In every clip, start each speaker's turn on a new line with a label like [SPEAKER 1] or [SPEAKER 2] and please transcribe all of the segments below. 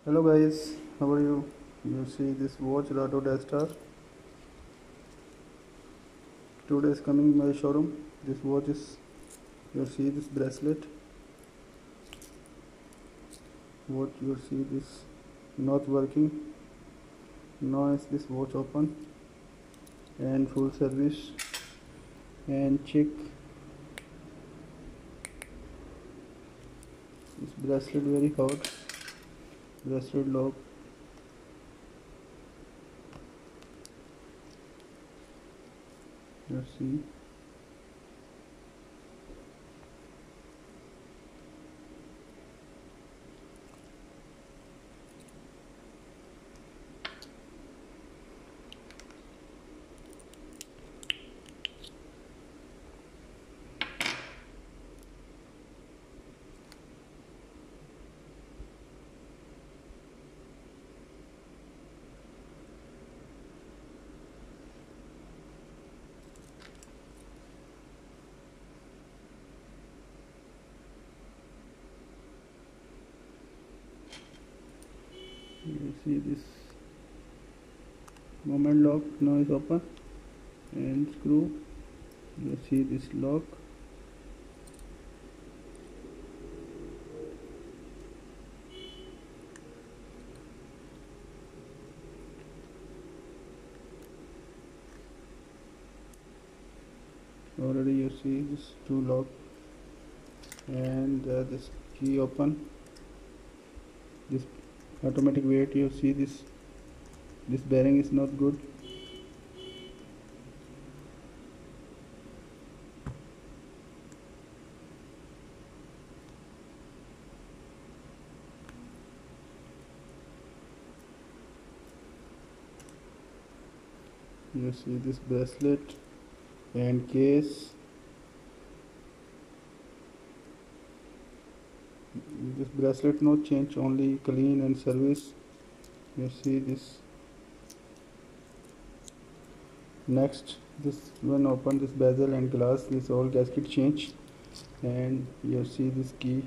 [SPEAKER 1] Hello guys, how are you? You see this watch Rado Diastar. Today is coming in my showroom. This watch is, you see this bracelet. What you see this not working. Now is this watch open and full service and check this bracelet very hot. Bracelet lock. You see. You see this moment lock now is open and screw. You see this lock. Already you see this two lock and this key open. This automatic weight, you see this bearing is not good. You see this bracelet and case. This bracelet not change, only clean and service. You see this. Next, this one open, this bezel and glass, this all gasket change. And you see this key.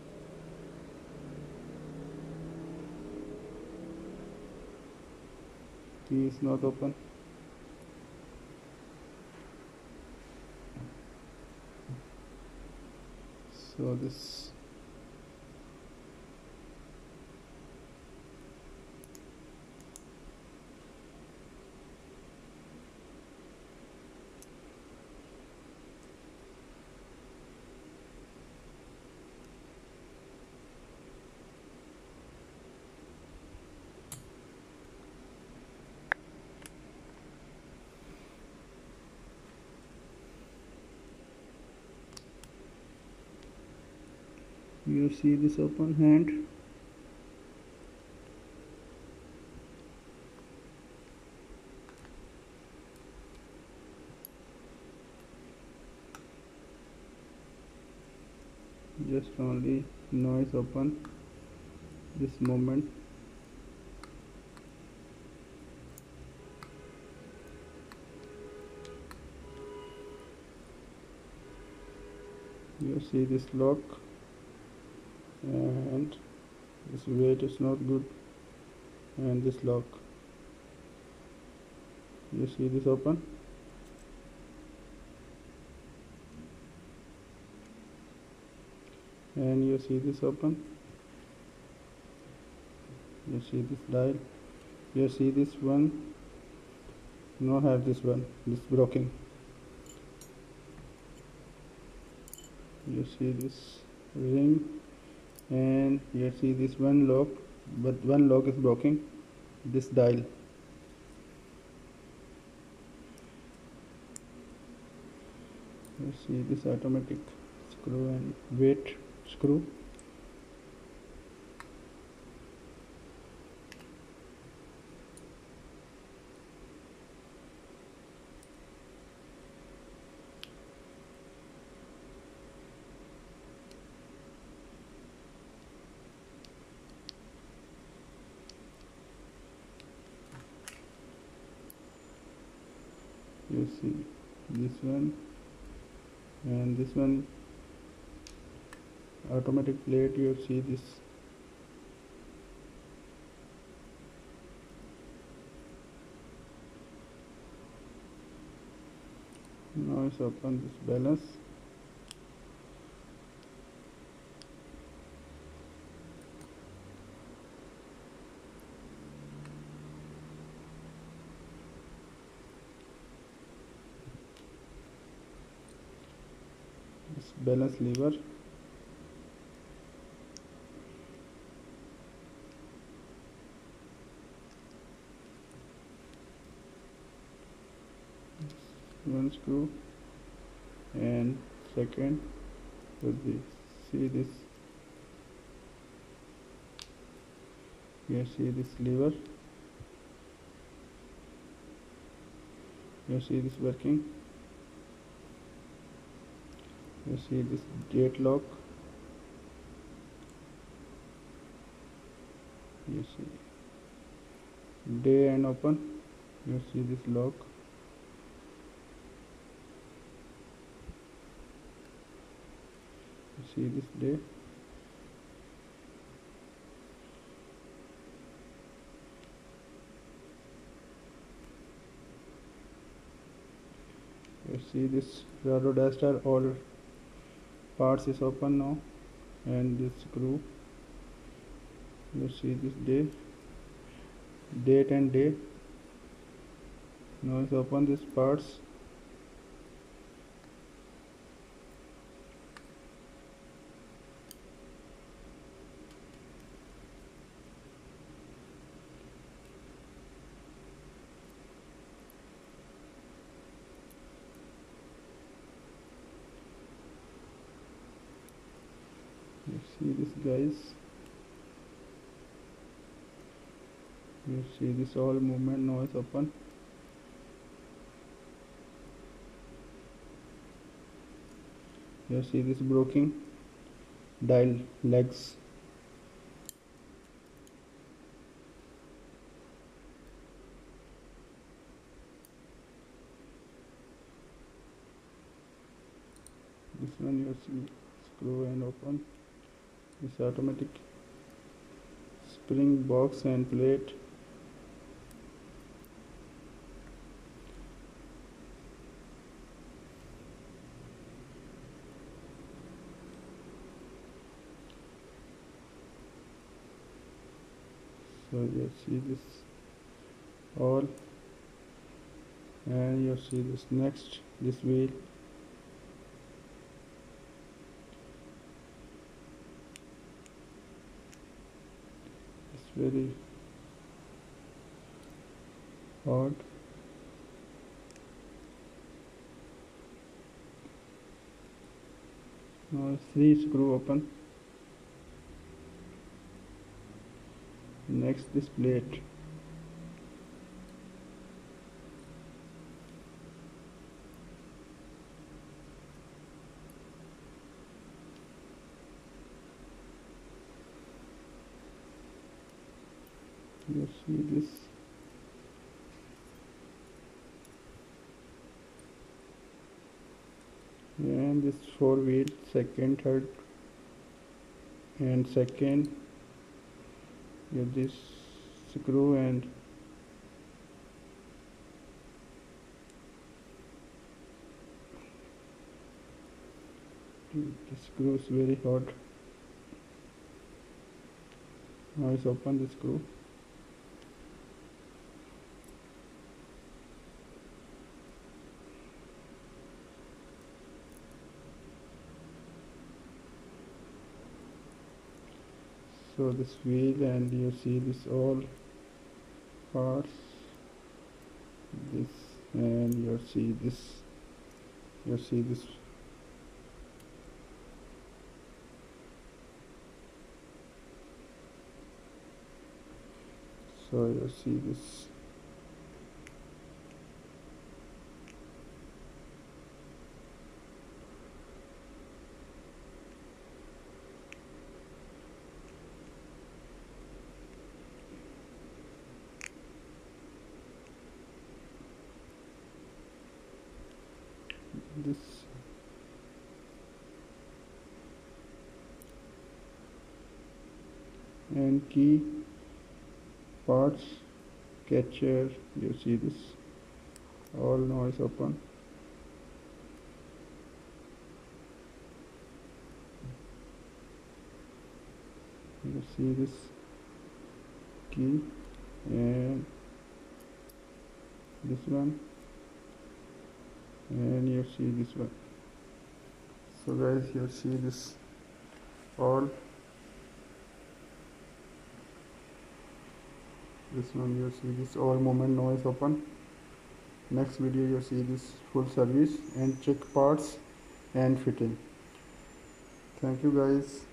[SPEAKER 1] Key is not open. So this you see this open hand. Just only noise open this moment. You see this lock and this weight is not good, and this lock. You see this open. And you see this open. You see this dial. You see this one. No have this one. This broken. You see this ring, and you see this one lock, but one lock is broken. This dial. You see this automatic screw and weight screw. You see this one and this one automatic plate. You see this Now it's open this balance. This balance lever. One screw and second would be, see this, you see this lever, you see this working, you see this gate lock, you see day and open, you see this lock, you see this day, you see this Rado Diastar, all parts is open now, and this screw, you see this day, date and day. Now let's open these parts. You see this, guys, you see this all movement. Now it's open. You see this broken dial legs. This one you see screw and open. This automatic spring box and plate. So you see this all, and you see this next, this wheel. It's very hard. Now 3 screw open. Next, this plate. You see this, and this 4 wheel, second, third, and second. You this screw and the screw is very hot. Now let's open the screw. So this wheel, and you see this all parts, this, and you see this, you see this, so you see this, this, and key parts, catcher, you see this all. Now is open. you see this key and this one, and you see this one. So guys, you see this all, this one you see this all moment now is open. Next video you see this full service and check parts and fitting. Thank you guys.